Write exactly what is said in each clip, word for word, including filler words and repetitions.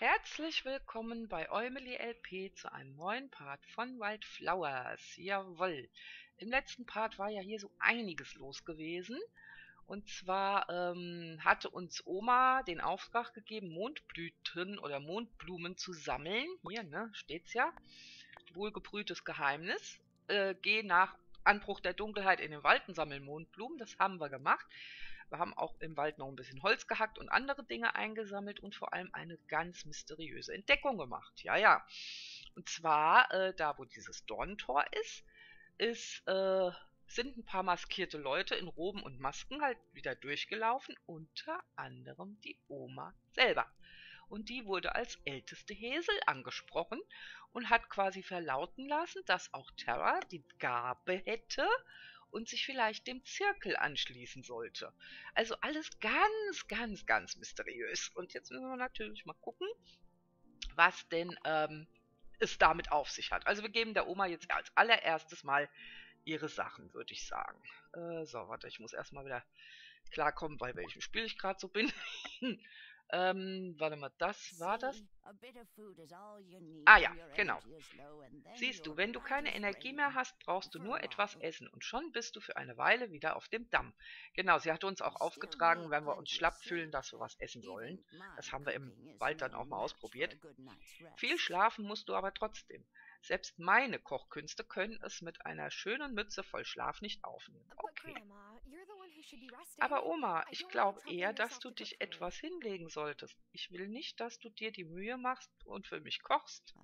Herzlich willkommen bei Eumeli L P zu einem neuen Part von Wildflowers. Jawohl. Im letzten Part war ja hier so einiges los gewesen. Und zwar ähm, hatte uns Oma den Auftrag gegeben, Mondblüten oder Mondblumen zu sammeln. Hier, ne, steht's ja. Wohlgebrühtes Geheimnis. Äh, geh nach Anbruch der Dunkelheit in den Wald und sammel Mondblumen. Das haben wir gemacht. Wir haben auch im Wald noch ein bisschen Holz gehackt und andere Dinge eingesammelt und vor allem eine ganz mysteriöse Entdeckung gemacht. Ja, ja. Und zwar, äh, da wo dieses Dornentor ist, ist, äh, sind ein paar maskierte Leute in Roben und Masken halt wieder durchgelaufen, unter anderem die Oma selber. Und die wurde als älteste Hesel angesprochen und hat quasi verlauten lassen, dass auch Terra die Gabe hätte und sich vielleicht dem Zirkel anschließen sollte. Also alles ganz, ganz, ganz mysteriös. Und jetzt müssen wir natürlich mal gucken, was denn ähm, es damit auf sich hat. Also wir geben der Oma jetzt als allererstes mal ihre Sachen, würde ich sagen. Äh, so, warte, ich muss erstmal wieder klarkommen, bei welchem Spiel ich gerade so bin. ähm, warte mal, das war das. Ah ja, genau. Siehst du, wenn du keine Energie mehr hast, brauchst du nur etwas essen und schon bist du für eine Weile wieder auf dem Damm. Genau, sie hatte uns auch aufgetragen, wenn wir uns schlapp fühlen, dass wir was essen sollen. Das haben wir im Wald dann auch mal ausprobiert. Viel schlafen musst du aber trotzdem. Selbst meine Kochkünste können es mit einer schönen Mütze voll Schlaf nicht aufnehmen. Okay. Aber Oma, ich glaube eher, dass du dich etwas hinlegen solltest. Ich will nicht, dass du dir die Mühe machst und für mich kochst.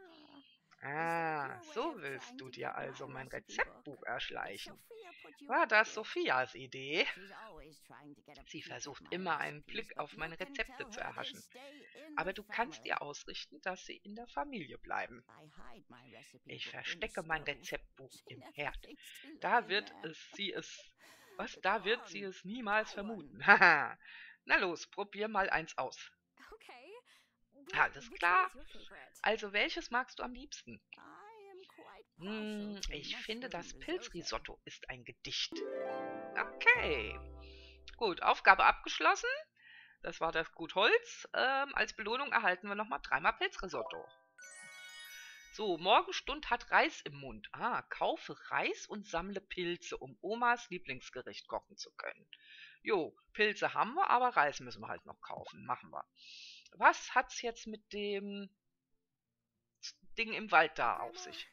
Ah, so willst du dir also mein Rezeptbuch erschleichen. War das Sophias Idee? Sie versucht immer einen Blick auf meine Rezepte zu erhaschen. Aber du kannst ihr ausrichten, dass sie in der Familie bleiben. Ich verstecke mein Rezeptbuch im Herd. Da wird es sie es... Was? Da wird sie es niemals vermuten. Haha. Na los, probier mal eins aus. Alles klar. Also welches magst du am liebsten? Hm, ich finde, das Pilzrisotto ist ein Gedicht. Okay. Gut, Aufgabe abgeschlossen. Das war das Gut Holz. Ähm, als Belohnung erhalten wir nochmal dreimal Pilzrisotto. So, Morgenstund hat Reis im Mund. Ah, kaufe Reis und sammle Pilze, um Omas Lieblingsgericht kochen zu können. Jo, Pilze haben wir, aber Reis müssen wir halt noch kaufen. Machen wir. Was hat's jetzt mit dem Ding im Wald da auf sich?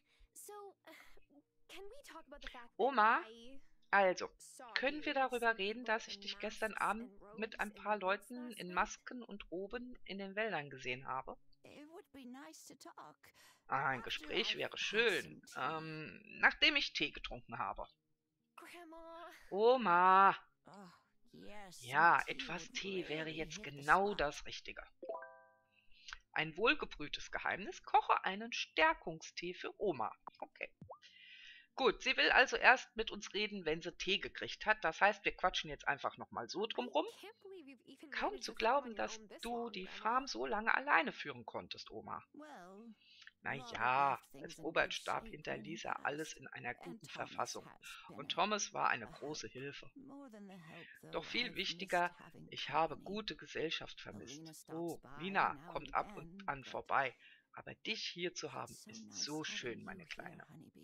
Oma, also, können wir darüber reden, dass ich dich gestern Abend mit ein paar Leuten in Masken und Roben in den Wäldern gesehen habe? Ah, ein Gespräch wäre schön, ähm, nachdem ich Tee getrunken habe. Oma! Ja, etwas Tee wäre jetzt genau das Richtige. Ein wohlgebrühtes Geheimnis, koche einen Stärkungstee für Oma. Okay. Gut, sie will also erst mit uns reden, wenn sie Tee gekriegt hat. Das heißt, wir quatschen jetzt einfach nochmal so drumrum. Kaum zu glauben, dass du die Farm so lange alleine führen konntest, Oma. Na ja, als Oberstab hinterließ er alles in einer guten Verfassung und Thomas war eine große Hilfe. Doch viel wichtiger, ich habe gute Gesellschaft vermisst. Oh, Nina kommt ab und an vorbei, aber dich hier zu haben, ist so schön, meine Kleine.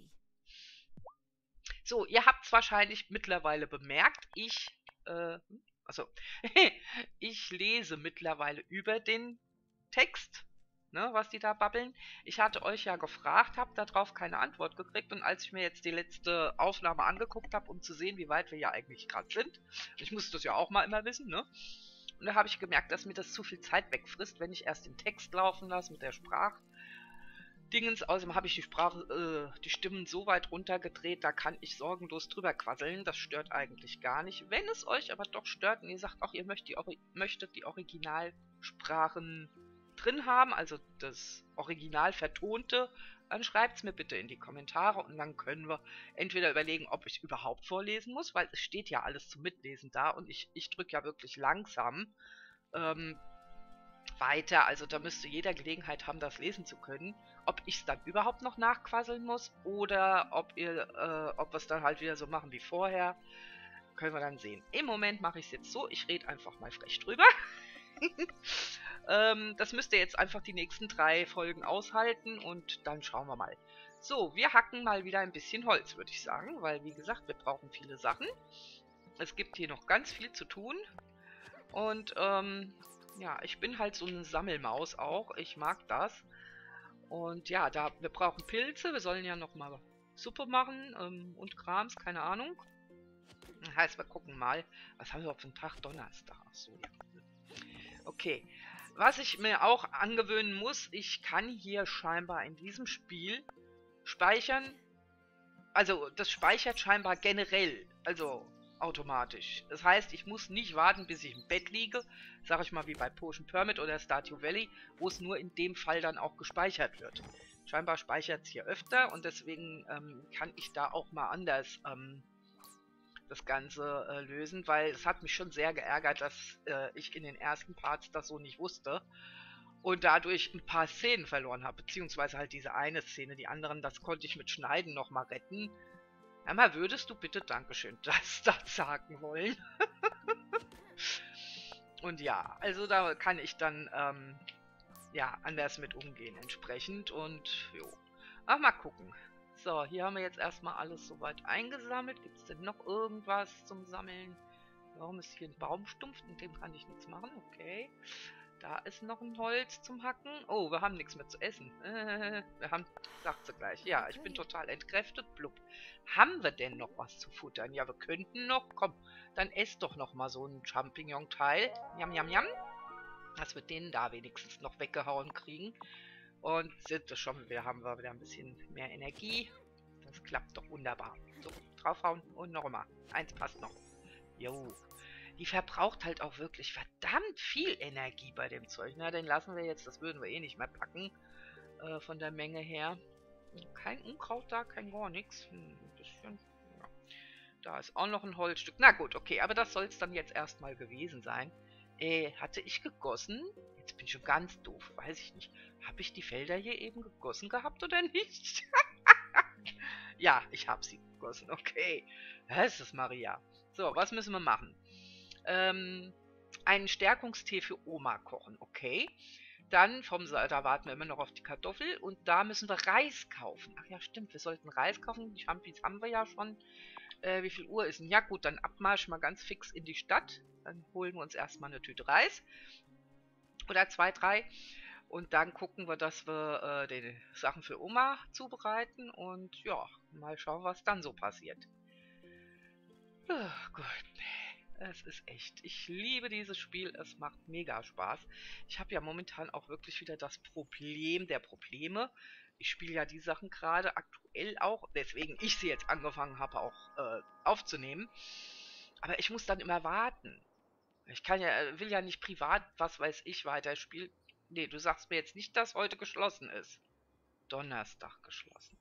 So, ihr habt es wahrscheinlich mittlerweile bemerkt, ich, äh, also, ich lese mittlerweile über den Text. Ne, was die da babbeln. Ich hatte euch ja gefragt, habe darauf keine Antwort gekriegt und als ich mir jetzt die letzte Aufnahme angeguckt habe, um zu sehen, wie weit wir ja eigentlich gerade sind, ich muss das ja auch mal immer wissen, ne? Und da habe ich gemerkt, dass mir das zu viel Zeit wegfrisst, wenn ich erst den Text laufen lasse mit der Sprachdingens. Außerdem habe ich die Sprache, äh, die Stimmen so weit runtergedreht, da kann ich sorgenlos drüber quasseln. Das stört eigentlich gar nicht. Wenn es euch aber doch stört und ihr sagt auch, ihr möchtet die, möchtet die Originalsprachen drin haben, also das Original vertonte, dann schreibt es mir bitte in die Kommentare und dann können wir entweder überlegen, ob ich überhaupt vorlesen muss, weil es steht ja alles zum Mitlesen da und ich, ich drücke ja wirklich langsam ähm, weiter, also da müsste jeder Gelegenheit haben, das lesen zu können. Ob ich es dann überhaupt noch nachquasseln muss oder ob ihr, äh, ob wir es dann halt wieder so machen wie vorher, können wir dann sehen. Im Moment mache ich es jetzt so, ich rede einfach mal frech drüber. Ähm, das müsst ihr jetzt einfach die nächsten drei Folgen aushalten und dann schauen wir mal. So, wir hacken mal wieder ein bisschen Holz, würde ich sagen, weil, wie gesagt, wir brauchen viele Sachen. Es gibt hier noch ganz viel zu tun. Und, ähm, ja, ich bin halt so eine Sammelmaus auch. Ich mag das. Und ja, da wir brauchen Pilze. Wir sollen ja noch mal Suppe machen ähm, und Krams, keine Ahnung. Das heißt, wir gucken mal. Was haben wir auf den Tag? Donnerstag. Ach so, ja. Okay. Was ich mir auch angewöhnen muss, ich kann hier scheinbar in diesem Spiel speichern. Also, das speichert scheinbar generell. Also, automatisch. Das heißt, ich muss nicht warten, bis ich im Bett liege. Sag ich mal, wie bei Potion Permit oder Stardew Valley, wo es nur in dem Fall dann auch gespeichert wird. Scheinbar speichert es hier öfter und deswegen ähm, kann ich da auch mal anders ähm, das Ganze äh, lösen, weil es hat mich schon sehr geärgert, dass äh, ich in den ersten Parts das so nicht wusste und dadurch ein paar Szenen verloren habe, beziehungsweise halt diese eine Szene, die anderen, das konnte ich mit Schneiden nochmal retten. Einmal würdest du bitte, Dankeschön, das, das sagen wollen. Und ja, also da kann ich dann ähm, ja anders mit umgehen entsprechend und jo. Ach, mal gucken. So, hier haben wir jetzt erstmal alles soweit eingesammelt. Gibt es denn noch irgendwas zum Sammeln? Warum ist hier ein Baumstumpf? Mit dem kann ich nichts machen. Okay. Da ist noch ein Holz zum Hacken. Oh, wir haben nichts mehr zu essen. Äh, wir haben, sagt sie gleich. Ja, ich bin total entkräftet. Blub. Haben wir denn noch was zu futtern? Ja, wir könnten noch. Komm, dann ess doch noch mal so ein Champignon-Teil. Jam, jam, jam. Dass wir den da wenigstens noch weggehauen kriegen. Und sind das schon, wir haben wir wieder ein bisschen mehr Energie. Das klappt doch wunderbar. So, draufhauen und noch mal. Eins passt noch. Jo. Die verbraucht halt auch wirklich verdammt viel Energie bei dem Zeug. Na, den lassen wir jetzt, das würden wir eh nicht mehr packen. Äh, von der Menge her. Kein Unkraut da, kein gar nichts. Hm, ein bisschen. Ja. Da ist auch noch ein Holzstück. Na gut, okay, aber das soll es dann jetzt erstmal gewesen sein. Äh, hatte ich gegossen? Jetzt bin ich schon ganz doof, weiß ich nicht. Habe ich die Felder hier eben gegossen gehabt oder nicht? Ja, ich habe sie gegossen, okay. Das ist Maria. So, was müssen wir machen? Ähm, einen Stärkungstee für Oma kochen, okay. Dann vom Sa da warten wir immer noch auf die Kartoffel und da müssen wir Reis kaufen. Ach ja, stimmt, wir sollten Reis kaufen. Die Champis haben wir ja schon. Äh, wie viel Uhr ist denn? Ja gut, dann Abmarsch mal ganz fix in die Stadt. Dann holen wir uns erstmal eine Tüte Reis. Oder zwei, drei. Und dann gucken wir, dass wir äh, die Sachen für Oma zubereiten. Und ja, mal schauen, was dann so passiert. Oh Gott. Es ist echt. Ich liebe dieses Spiel. Es macht mega Spaß. Ich habe ja momentan auch wirklich wieder das Problem der Probleme. Ich spiele ja die Sachen gerade aktuell auch, deswegen ich sie jetzt angefangen habe auch äh, aufzunehmen. Aber ich muss dann immer warten. Ich kann ja, will ja nicht privat, was weiß ich, weiterspielen. Nee, du sagst mir jetzt nicht, dass heute geschlossen ist. Donnerstag geschlossen.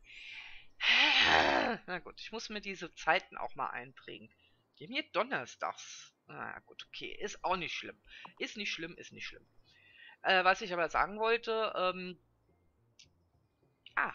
Na gut, ich muss mir diese Zeiten auch mal einprägen. Gib mir donnerstags. Na gut, okay, ist auch nicht schlimm. Ist nicht schlimm, ist nicht schlimm. Äh, was ich aber sagen wollte, ähm... Ah.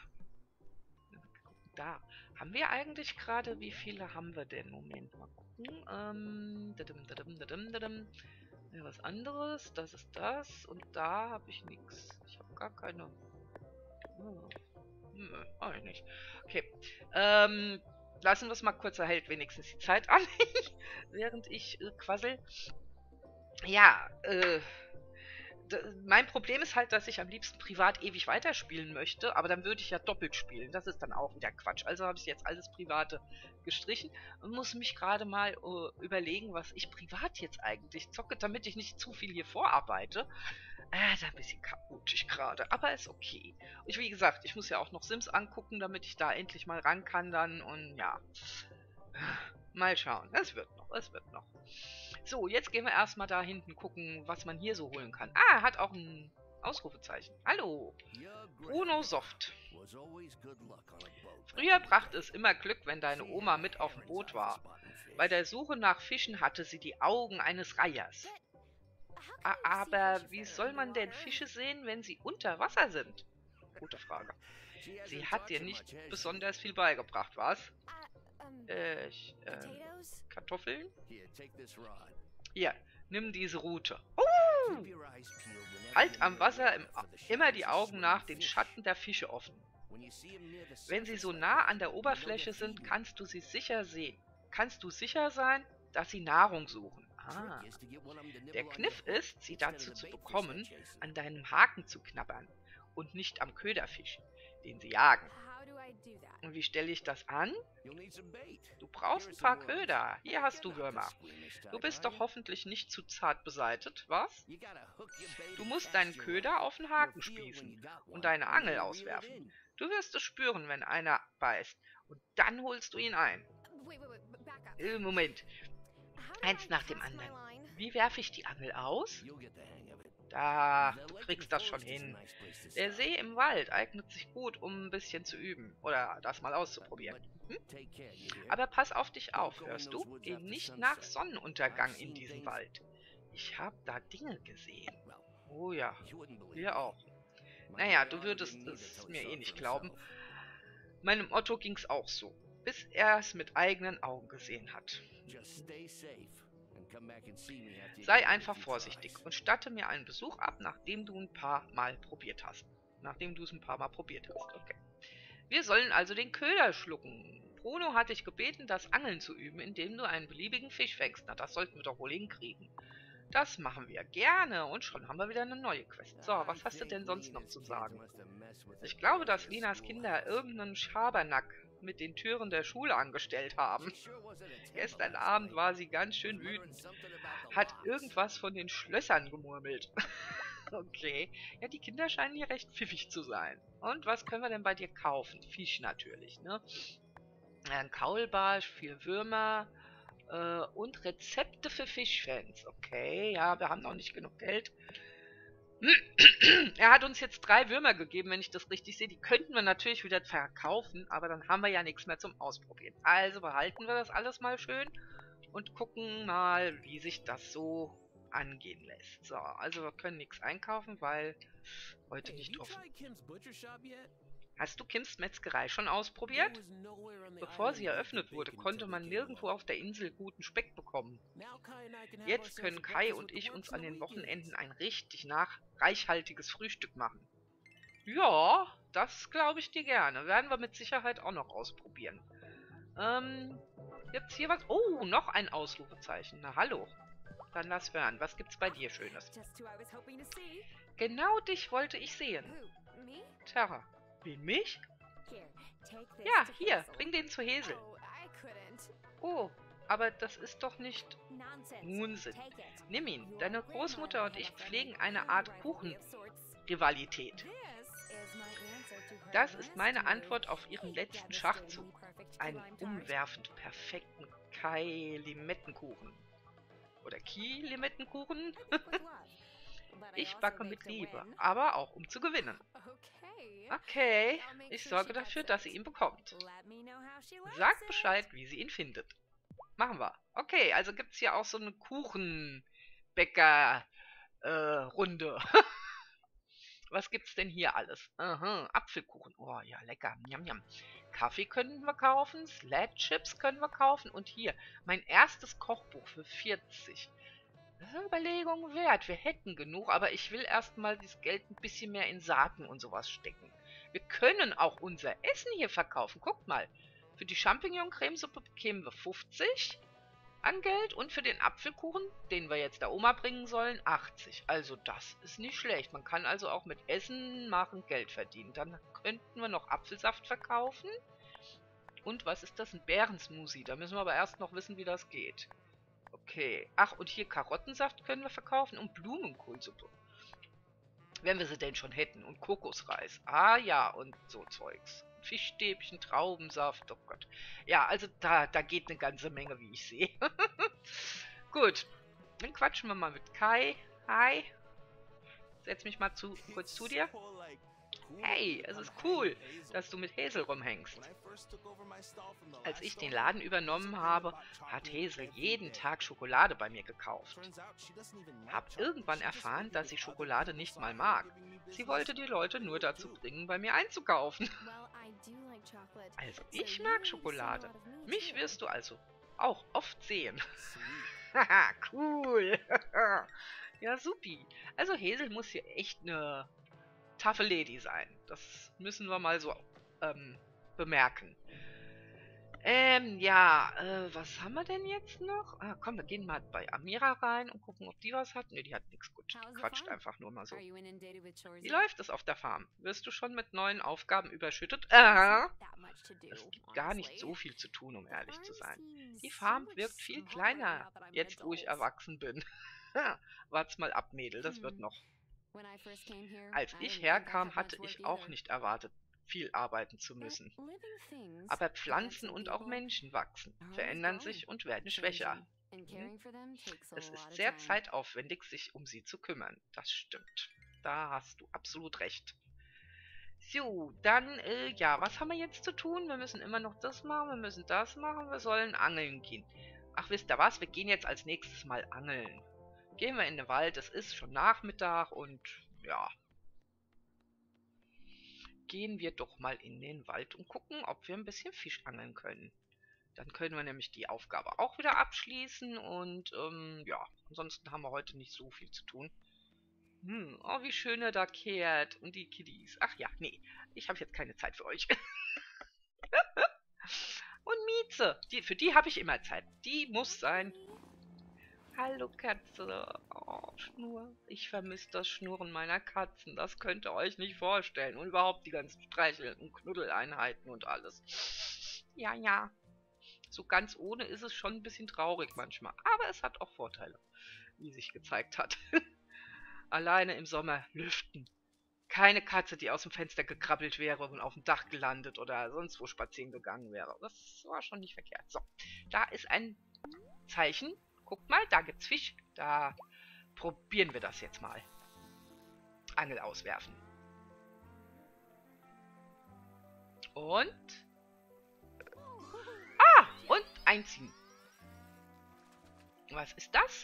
Da. Haben wir eigentlich gerade, wie viele haben wir denn? Moment, mal gucken. Ähm... Dadim, dadim, dadim, dadim. Ja, was anderes. Das ist das. Und da habe ich nichts. Ich habe gar keine... Oh. Hm, auch nicht. Okay. Ähm... Lassen wir es mal kurz, erhält wenigstens die Zeit an, während ich äh, quassel. Ja, äh, mein Problem ist halt, dass ich am liebsten privat ewig weiterspielen möchte, aber dann würde ich ja doppelt spielen. Das ist dann auch wieder Quatsch. Also habe ich jetzt alles Private gestrichen und muss mich gerade mal äh, überlegen, was ich privat jetzt eigentlich zocke, damit ich nicht zu viel hier vorarbeite. Äh, ist ein bisschen chaotisch gerade, aber ist okay. Und wie gesagt, ich muss ja auch noch Sims angucken, damit ich da endlich mal ran kann dann und ja. Mal schauen, es wird noch, es wird noch. So, jetzt gehen wir erstmal da hinten gucken, was man hier so holen kann. Ah, er hat auch ein Ausrufezeichen. Hallo, Bruno Soft. Früher brachte es immer Glück, wenn deine Oma mit auf dem Boot war. Bei der Suche nach Fischen hatte sie die Augen eines Reihers. Aber wie soll man denn Fische sehen, wenn sie unter Wasser sind? Gute Frage. Sie hat dir nicht besonders viel beigebracht, was? Äh, ich, äh, Kartoffeln? Hier, nimm diese Rute. Oh, Uh. Halt am Wasser im, immer die Augen nach den Schatten der Fische offen. Wenn sie so nah an der Oberfläche sind, kannst du sie sicher sehen. Kannst du sicher sein, dass sie Nahrung suchen. Ah. Der Kniff ist, sie dazu zu bekommen, an deinem Haken zu knabbern und nicht am Köderfisch, den sie jagen. Und wie stelle ich das an? Du brauchst ein paar Köder. Hier hast du Würmer. Du bist doch hoffentlich nicht zu zart beseitet, was? Du musst deinen Köder auf den Haken spießen und deine Angel auswerfen. Du wirst es spüren, wenn einer beißt. Und dann holst du ihn ein. Äh, Moment. Eins nach dem anderen. Wie werfe ich die Angel aus? Da, du kriegst das schon hin. Der See im Wald eignet sich gut, um ein bisschen zu üben. Oder das mal auszuprobieren. Hm? Aber pass auf dich auf, hörst du? Geh nicht nach Sonnenuntergang in diesen Wald. Ich habe da Dinge gesehen. Oh ja, wir auch. Naja, du würdest es mir eh nicht glauben. Meinem Otto ging's auch so. Bis er es mit eigenen Augen gesehen hat. Sei einfach vorsichtig und statte mir einen Besuch ab, nachdem du ein paar Mal probiert hast. Nachdem du es ein paar Mal probiert hast. Okay. Wir sollen also den Köder schlucken. Bruno hat dich gebeten, das Angeln zu üben, indem du einen beliebigen Fisch fängst. Na, das sollten wir doch wohl hinkriegen. Das machen wir gerne und schon haben wir wieder eine neue Quest. So, was hast du denn sonst noch zu sagen? Ich glaube, dass Linas Kinder irgendeinen Schabernack mit den Türen der Schule angestellt haben. Gestern Abend war sie ganz schön wütend. Hat irgendwas von den Schlössern gemurmelt. Okay. Ja, die Kinder scheinen hier recht pfiffig zu sein. Und was können wir denn bei dir kaufen? Fisch natürlich, ne? Ein Kaulbarsch, vier Würmer äh, und Rezepte für Fischfans. Okay, ja, wir haben noch nicht genug Geld. Er hat uns jetzt drei Würmer gegeben, wenn ich das richtig sehe. Die könnten wir natürlich wieder verkaufen, aber dann haben wir ja nichts mehr zum Ausprobieren. Also behalten wir das alles mal schön und gucken mal, wie sich das so angehen lässt. So, also wir können nichts einkaufen, weil heute nicht offen. Hast du Kims Metzgerei schon ausprobiert? Bevor sie eröffnet wurde, konnte man nirgendwo auf der Insel guten Speck bekommen. Jetzt können Kai und ich uns an den Wochenenden ein richtig nach reichhaltiges Frühstück machen. Ja, das glaube ich dir gerne. Werden wir mit Sicherheit auch noch ausprobieren. Ähm, gibt's hier was? Oh, noch ein Ausrufezeichen. Na hallo. Dann lass hören. Was gibt's bei dir Schönes? Genau dich wollte ich sehen. Tja. Wen, mich? Ja, hier, bring den zu Hesel. Oh, aber das ist doch nicht Unsinn. Nimm ihn. Deine Großmutter und ich pflegen eine Art Kuchenrivalität. Das ist meine Antwort auf ihren letzten Schachzug. Einen umwerfend perfekten Kai-Limettenkuchen. Oder Ki-Limettenkuchen? Ich backe mit Liebe, aber auch um zu gewinnen. Okay, ich sorge dafür, dass sie ihn bekommt. Sag Bescheid, wie sie ihn findet. Machen wir. Okay, also gibt es hier auch so eine Kuchenbäcker-Runde. Äh, Was gibt's denn hier alles? Aha, Apfelkuchen. Oh ja, lecker. Njam, njam. Kaffee können wir kaufen, Sled-Chips können wir kaufen. Und hier, mein erstes Kochbuch für vierzig. Überlegung wert. Wir hätten genug, aber ich will erstmal das Geld ein bisschen mehr in Saaten und sowas stecken. Wir können auch unser Essen hier verkaufen. Guckt mal. Für die Champignon-Cremesuppe bekämen wir fünfzig an Geld und für den Apfelkuchen, den wir jetzt der Oma bringen sollen, achtzig. Also das ist nicht schlecht. Man kann also auch mit Essen machen Geld verdienen. Dann könnten wir noch Apfelsaft verkaufen. Und was ist das? Ein Beerensmoothie. Da müssen wir aber erst noch wissen, wie das geht. Okay. Ach, und hier Karottensaft können wir verkaufen und Blumenkohlsuppe. Wenn wir sie denn schon hätten. Und Kokosreis. Ah ja, und so Zeugs. Fischstäbchen, Traubensaft, oh Gott. Ja, also da, da geht eine ganze Menge, wie ich sehe. Gut, dann quatschen wir mal mit Kai. Hi. Setz mich mal zu, kurz zu dir. Hey, es ist cool, dass du mit Hazel rumhängst. Als ich den Laden übernommen habe, hat Hazel jeden Tag Schokolade bei mir gekauft. Hab irgendwann erfahren, dass sie Schokolade nicht mal mag. Sie wollte die Leute nur dazu bringen, bei mir einzukaufen. Also, ich mag Schokolade. Mich wirst du also auch oft sehen. Haha, cool. Ja, supi. Also Hazel muss hier echt eine taffe Lady sein. Das müssen wir mal so ähm, bemerken. Ähm, ja, äh, was haben wir denn jetzt noch? Ah, komm, wir gehen mal bei Amira rein und gucken, ob die was hat. Ne, die hat nichts. Gut, die quatscht einfach nur mal so. Wie läuft es auf der Farm? Wirst du schon mit neuen Aufgaben überschüttet? Äh, es gibt gar nicht so viel zu tun, um ehrlich zu sein. Die Farm wirkt viel kleiner, jetzt wo ich erwachsen bin. Wart's mal ab, Mädel, das wird noch. Als ich herkam, hatte ich auch nicht erwartet, viel arbeiten zu müssen. Aber Pflanzen und auch Menschen wachsen, verändern sich und werden schwächer. Hm? Es ist sehr zeitaufwendig, sich um sie zu kümmern. Das stimmt. Da hast du absolut recht. So, dann, äh, ja, was haben wir jetzt zu tun? Wir müssen immer noch das machen, wir müssen das machen, wir sollen angeln gehen. Ach, wisst ihr was? Wir gehen jetzt als nächstes mal angeln. Gehen wir in den Wald, es ist schon Nachmittag und, ja, gehen wir doch mal in den Wald und gucken, ob wir ein bisschen Fisch angeln können. Dann können wir nämlich die Aufgabe auch wieder abschließen und, ähm, ja, ansonsten haben wir heute nicht so viel zu tun. Hm, oh, wie schön er da kehrt. Und die Kiddies. Ach ja, nee, ich habe jetzt keine Zeit für euch. Und Mieze, die, für die habe ich immer Zeit. Die muss sein. Hallo Katze. Oh, Schnur. Ich vermisse das Schnurren meiner Katzen. Das könnt ihr euch nicht vorstellen. Und überhaupt die ganzen Streicheln- und Knuddeleinheiten und alles. Ja, ja. So ganz ohne ist es schon ein bisschen traurig manchmal. Aber es hat auch Vorteile, wie sich gezeigt hat. Alleine im Sommer lüften. Keine Katze, die aus dem Fenster gekrabbelt wäre und auf dem Dach gelandet oder sonst wo spazieren gegangen wäre. Das war schon nicht verkehrt. So, da ist ein Zeichen. Guckt mal, da gibt's Fisch. Da probieren wir das jetzt mal. Angel auswerfen. Und... Ah, und einziehen. Was ist das?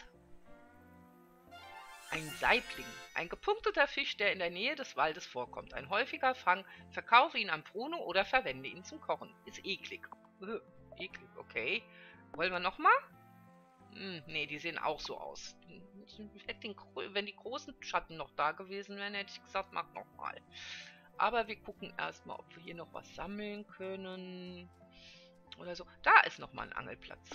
Ein Saibling. Ein gepunkteter Fisch, der in der Nähe des Waldes vorkommt. Ein häufiger Fang. Verkaufe ihn am Bruno oder verwende ihn zum Kochen. Ist eklig. Äh, eklig, okay. Wollen wir nochmal? Hm, nee, die sehen auch so aus. Wenn die großen Schatten noch da gewesen wären, hätte ich gesagt, mach nochmal. Aber wir gucken erstmal, ob wir hier noch was sammeln können. Oder so. Da ist nochmal ein Angelplatz.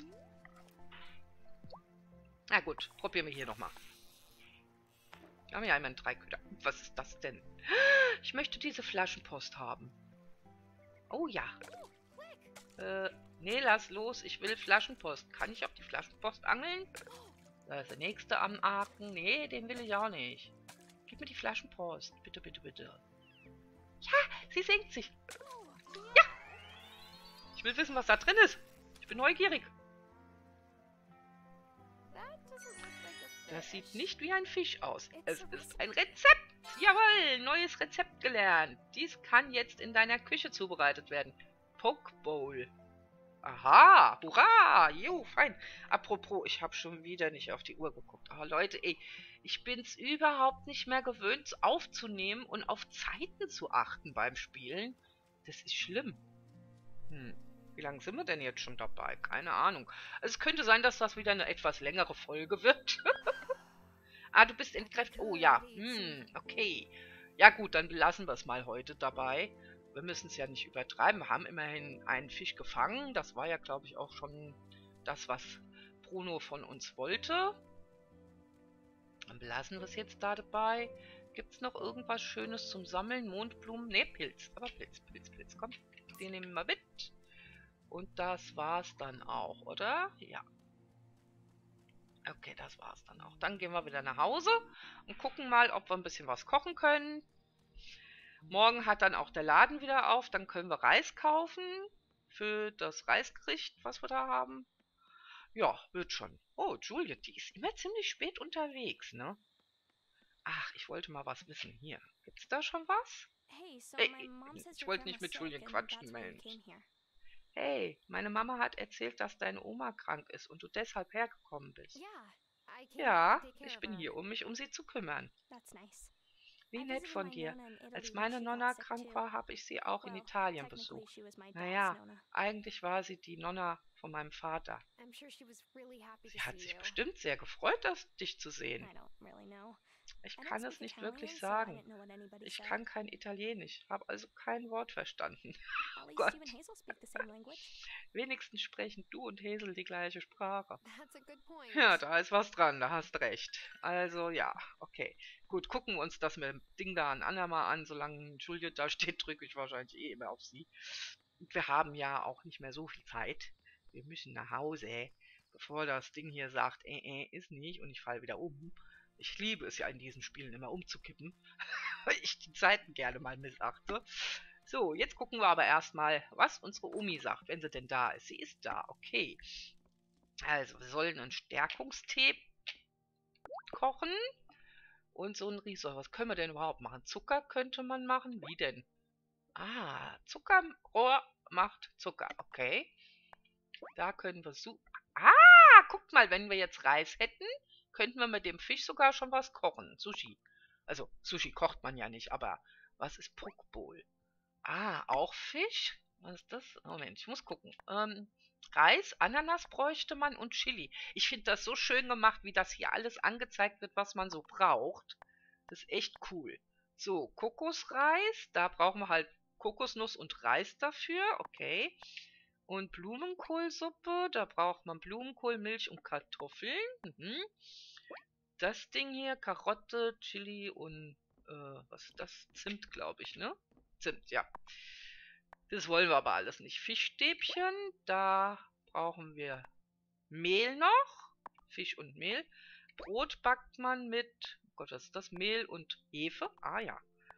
Na gut, probieren wir hier nochmal. Wir haben ja einmal einen Dreiköder. Was ist das denn? Ich möchte diese Flaschenpost haben. Oh ja. Äh, nee, lass los. Ich will Flaschenpost. Kann ich auf die Flaschenpost angeln? Da ist der nächste am Haken. Nee, den will ich auch nicht. Gib mir die Flaschenpost. Bitte, bitte, bitte. Ja, sie senkt sich. Ja. Ich will wissen, was da drin ist. Ich bin neugierig. Das sieht nicht wie ein Fisch aus. Es ist ein Rezept. Jawohl, neues Rezept gelernt. Dies kann jetzt in deiner Küche zubereitet werden. Poke Bowl. Aha, hurra, jo, fein. Apropos, ich habe schon wieder nicht auf die Uhr geguckt. Aber Leute, ey, ich bin's überhaupt nicht mehr gewöhnt, aufzunehmen und auf Zeiten zu achten beim Spielen. Das ist schlimm. Hm. Wie lange sind wir denn jetzt schon dabei? Keine Ahnung. Also es könnte sein, dass das wieder eine etwas längere Folge wird. Ah, du bist entkräftet. Oh ja. Hm, okay. Ja gut, dann belassen wir es mal heute dabei. Wir müssen es ja nicht übertreiben. Wir haben immerhin einen Fisch gefangen. Das war ja, glaube ich, auch schon das, was Bruno von uns wollte. Dann belassen wir es jetzt da dabei. Gibt es noch irgendwas Schönes zum Sammeln? Mondblumen? Ne, Pilz. Aber Pilz, Pilz, Pilz. Komm, den nehmen wir mit. Und das war's dann auch, oder? Ja. Okay, das war's dann auch. Dann gehen wir wieder nach Hause und gucken mal, ob wir ein bisschen was kochen können. Morgen hat dann auch der Laden wieder auf. Dann können wir Reis kaufen für das Reisgericht, was wir da haben. Ja, wird schon. Oh, Julia, die ist immer ziemlich spät unterwegs, ne? Ach, ich wollte mal was wissen. Hier, gibt's da schon was? Ey, ich wollte nicht mit Julien quatschen, Mensch. Hey, meine Mama hat erzählt, dass deine Oma krank ist und du deshalb hergekommen bist. Ja, ich bin hier, um mich um sie zu kümmern. Wie nett von dir. Als meine Nonna krank war, habe ich sie auch in Italien besucht. Naja, eigentlich war sie die Nonna von meinem Vater. I'm sure she was really happy to Sie hat see sich you. bestimmt sehr gefreut, das, dich zu sehen. I don't really know. Ich I don't kann es speak nicht wirklich Italian, so I sagen. didn't know what anybody Ich said. kann kein Italienisch, habe also kein Wort verstanden. At least Gott, you and Hazel speak the same language. wenigstens sprechen du und Hazel die gleiche Sprache. That's a good point. Ja, da ist was dran, da hast recht. Also ja, okay. Gut, gucken wir uns das mit dem Ding da an andermal an. Solange Juliet da steht, drücke ich wahrscheinlich eh immer auf sie. Und wir haben ja auch nicht mehr so viel Zeit. Wir müssen nach Hause, bevor das Ding hier sagt, äh, äh, ist nicht und ich falle wieder um. Ich liebe es ja in diesen Spielen immer umzukippen, weil ich die Zeiten gerne mal missachte. So, jetzt gucken wir aber erstmal, was unsere Omi sagt, wenn sie denn da ist. Sie ist da, okay. Also, wir sollen einen Stärkungstee kochen und so ein Risotto. Was können wir denn überhaupt machen? Zucker könnte man machen. Wie denn? Ah, Zuckerrohr macht Zucker. Okay. Da können wir so... Ah, guckt mal, wenn wir jetzt Reis hätten, könnten wir mit dem Fisch sogar schon was kochen. Sushi. Also, Sushi kocht man ja nicht, aber was ist Pokeball? Ah, auch Fisch? Was ist das? Moment, ich muss gucken. Ähm, Reis, Ananas bräuchte man und Chili. Ich finde das so schön gemacht, wie das hier alles angezeigt wird, was man so braucht. Das ist echt cool. So, Kokosreis, da brauchen wir halt Kokosnuss und Reis dafür. Okay. Und Blumenkohlsuppe, da braucht man Blumenkohl, Milch und Kartoffeln. Mhm. Das Ding hier, Karotte, Chili und, äh, was ist das? Zimt, glaube ich, ne? Zimt, ja. Das wollen wir aber alles nicht. Fischstäbchen, da brauchen wir Mehl noch. Fisch und Mehl. Brot backt man mit, oh Gott, was ist das? Mehl und Hefe. Ah ja.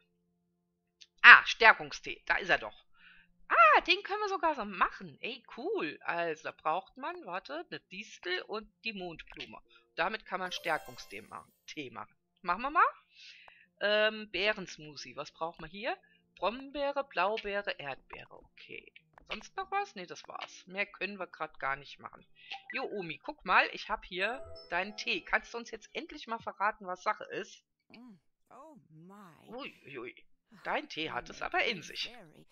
Ah, Stärkungstee, da ist er doch. Ah, den können wir sogar so machen. Ey, cool. Also, da braucht man, warte, eine Distel und die Mondblume. Damit kann man Stärkungstee machen. Tee machen. Machen wir mal. Ähm, Beerensmoothie. Was braucht man hier? Brombeere, Blaubeere, Erdbeere. Okay. Sonst noch was? Ne, das war's. Mehr können wir gerade gar nicht machen. Jo, Omi, guck mal, ich habe hier deinen Tee. Kannst du uns jetzt endlich mal verraten, was Sache ist? Mm. Oh my. Ui, ui. Dein Tee hat es aber in sich.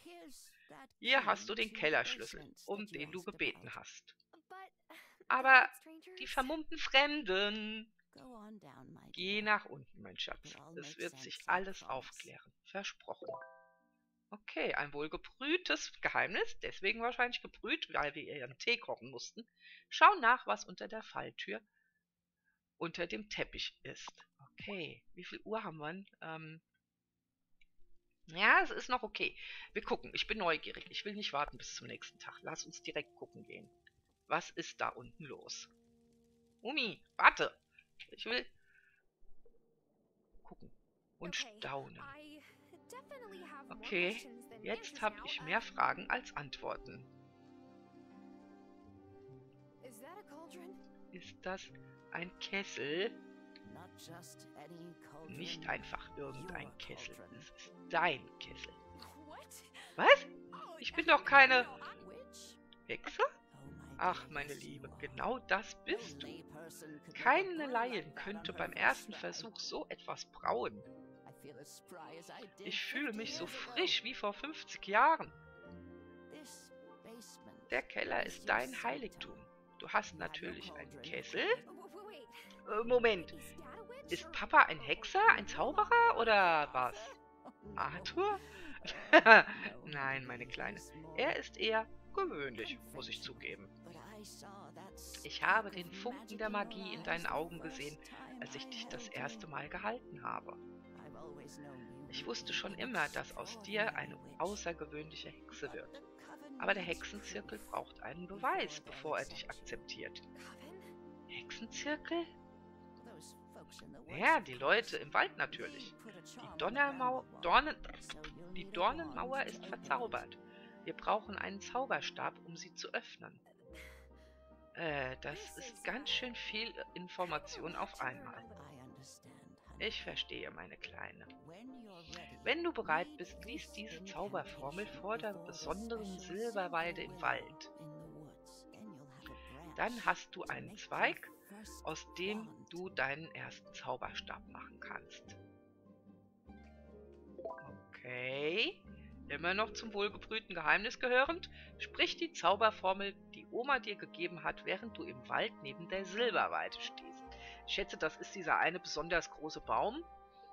Hier hast du den Kellerschlüssel, um den du gebeten hast. But Aber strangers. die vermummten Fremden. Go on down, my Geh dear. nach unten, mein Schatz. It all Es makes wird sense, sich I alles promise. aufklären. Versprochen. Okay, ein wohlgebrühtes Geheimnis. Deswegen wahrscheinlich gebrüht, weil wir ihren Tee kochen mussten. Schau nach, was unter der Falltür unter dem Teppich ist. Okay, wie viel Uhr haben wir? Ähm, ja, es ist noch okay. Wir gucken. Ich bin neugierig. Ich will nicht warten bis zum nächsten Tag. Lass uns direkt gucken gehen. Was ist da unten los? Umi, warte. Ich will gucken und Okay, staunen. I definitely have more Okay, questions than jetzt answers habe now. ich mehr Um, Fragen als Antworten. Is that a cauldron? Ist das ein Kessel? Not just any cauldron, Nicht einfach irgendein your Kessel. cauldron. Es ist dein Kessel. What? Was? Oh, Ich bin no, doch keine no, I- Which? Hexe? Oh, my Ach, dear, meine yes, you Liebe, are. genau das No bist du. layperson could make a Keine burn Laien like that könnte on her beim first ersten try. Versuch so etwas brauen. I feel as spry as I did Ich fühle fifty mich so years ago. frisch wie vor fünfzig Jahren. This basement Der Keller is ist your dein sanctum. Heiligtum. Du hast You have your natürlich einen cauldron. Kessel. W- w- Wait. Äh, Moment, Is Dad a witch ist or- Papa ein Hexer, ein Zauberer oder was? Oh, no. Arthur? Oh, no, Nein, my meine dear, Kleine. he's more Er ist eher gewöhnlich, muss ich zugeben. But I saw that Ich habe spark den of Funken magic der in your Magie in eyes deinen the Augen first gesehen, time als ich I dich das held erste you. Mal gehalten habe. I've always known you Ich would wusste be schon an immer, dass aus dir eine extraordinary witch. außergewöhnliche Hexe But wird. the coven Aber der needs Hexenzirkel proof braucht einen before Beweis, they'll bevor er accept dich you. akzeptiert. Coven? Hexenzirkel? Those folks in the woods, Ja, of die course. Leute im Wald natürlich. They put a charm Die on the Donnermauer, ground wall, Dornen, so you'll die need a Dornenmauer wand ist to open it. verzaubert. Wir brauchen einen Zauberstab, um sie zu öffnen. Äh, das ist ganz schön viel Information auf einmal. I understand, honey. Ich verstehe, meine Kleine. When you're ready, Wenn du bereit read bist, lies this diese Zauberformel incantation vor der before the besonderen special Silberweide im silver Wald. well in the woods. Then you'll have a branch Dann hast du to einen make your Zweig, first aus dem wand. du deinen ersten Zauberstab machen kannst. Okay. Immer noch zum wohlgebrühten Geheimnis gehörend, sprich die Zauberformel, die Oma dir gegeben hat, während du im Wald neben der Silberweide stehst. Ich schätze, das ist dieser eine besonders große Baum.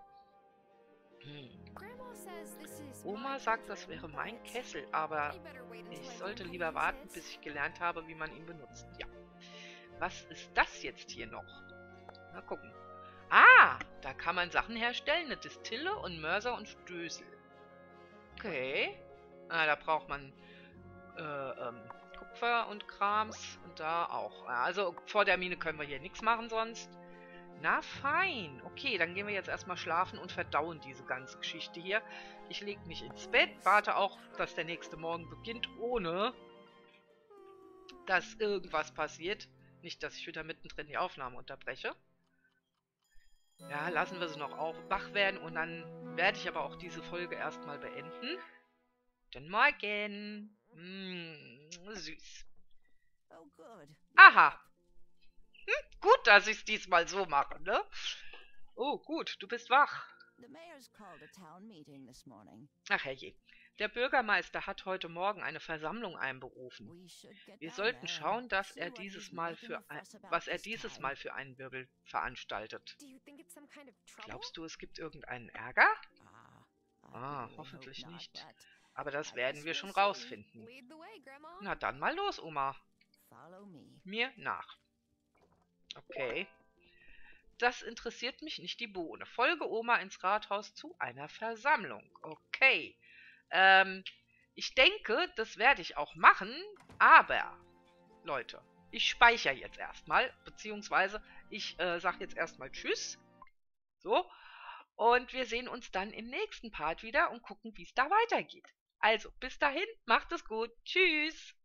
Hm. Oma sagt, das wäre mein Kessel, aber ich sollte lieber warten, bis ich gelernt habe, wie man ihn benutzt. Ja. Was ist das jetzt hier noch? Mal gucken. Ah, da kann man Sachen herstellen. Eine Distille und Mörser und Stößel. Okay. Ah, da braucht man äh, ähm, Kupfer und Krams und da auch. Also vor der Mine können wir hier nichts machen sonst. Na fein. Okay, dann gehen wir jetzt erstmal schlafen und verdauen diese ganze Geschichte hier. Ich lege mich ins Bett, warte auch, dass der nächste Morgen beginnt, ohne dass irgendwas passiert. Nicht, dass ich wieder mittendrin die Aufnahme unterbreche. Ja, lassen wir sie noch auch wach werden und dann werde ich aber auch diese Folge erstmal beenden. Guten Morgen. Mmh, süß. Oh, good. Aha. Hm, gut, dass ich es diesmal so mache, ne? Oh, gut, du bist wach. The mayor's called a town meeting this morning. Ach herrje. Der Bürgermeister hat heute Morgen eine Versammlung einberufen. We should get Wir down sollten there schauen, and dass see er what dieses he's Mal making für a ein, fuss about was er this dieses time. Mal für einen Wirbel veranstaltet. Do you think it's some kind of trouble? Glaubst du, es gibt irgendeinen Ärger? Ah, I Ah, really hoffentlich hope not, nicht. but Aber das I werden guess wir we'll schon see. rausfinden. Lead the way, Grandma. Na dann mal los, Oma. Follow me. Mir nach. Okay. Das interessiert mich nicht die Bohne. Folge Oma ins Rathaus zu einer Versammlung. Okay. Ähm, ich denke, das werde ich auch machen, aber, Leute, ich speichere jetzt erstmal, beziehungsweise ich äh, sage jetzt erstmal Tschüss. So. Und wir sehen uns dann im nächsten Part wieder und gucken, wie es da weitergeht. Also, bis dahin, macht es gut. Tschüss.